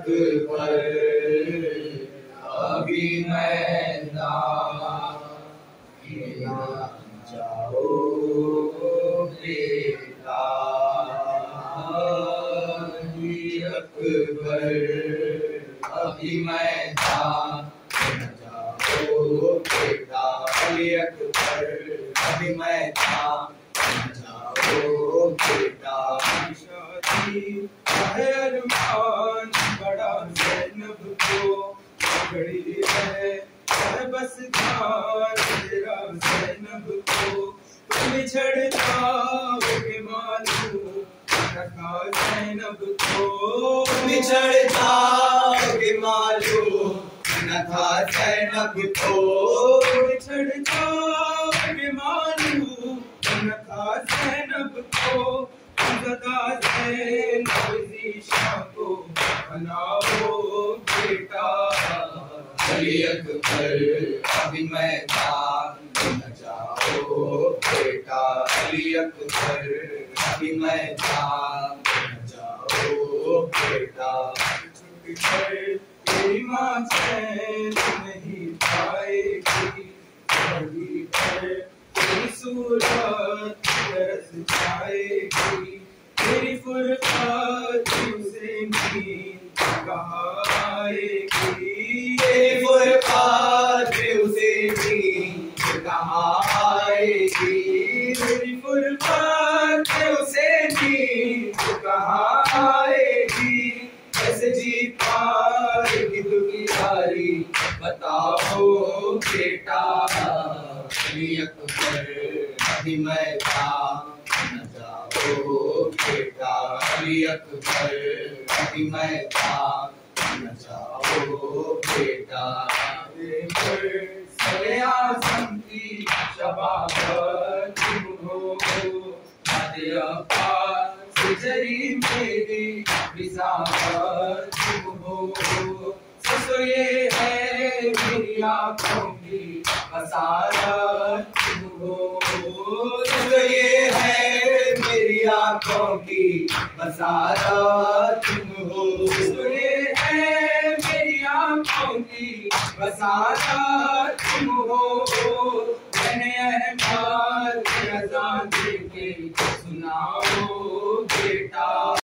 अकबर अभी मैदान खेला जाओ बेटा, अकबर अभी मैदान खेला जाओ बेटा, अली अकबर अभी मैदान खेला जाओ बेटा। अरमान बड़ा ज़ैनब को घड़ी है बस ध्यान तेरा ज़ैनब को, तुम छड़ जाओगे मालूम रखा ज़ैनब को, तुम छड़ जाओगे मालूम न था ज़ैनब को, तुम छड़ जाओगे मालूम न था ज़ैनब को, ज़दा ज़ैनब ज़ीशा को बनाओ बेटा, अली अकबर अभी मैदान न जाओ बेटा, अली अकबर अभी मैदान न जाओ बेटा। तेरी माँ चैन नहीं पाएगी, तेरी सूरत तरस जाएगी, तेरी फुरक़त उसे नींद कहाँ आएगी, तेरी फुरक़त उसे नींद कहाँ आएगी, तेरी फुरक़त उसे नींद कहाँ आएगी, कैसे जी पाएगी दुनियारी बताओ बेटा, अली अकबर अभी मैदान न जाओ बेटा, अली अकबर अभी मैदान न जाओ बेटा। सरे आज़म की शबाबत तुम हो, नादे अब्बास जरी मेरी बिसावत तुम हो, ससुर ये है मेरी आँखों की बसारत तुम हो, ससुर ये है मेरी आँखों की बसारत तुम हो, ससुर ये है मेरी आँखों की बसारत तुम हो, मैंने अहमाल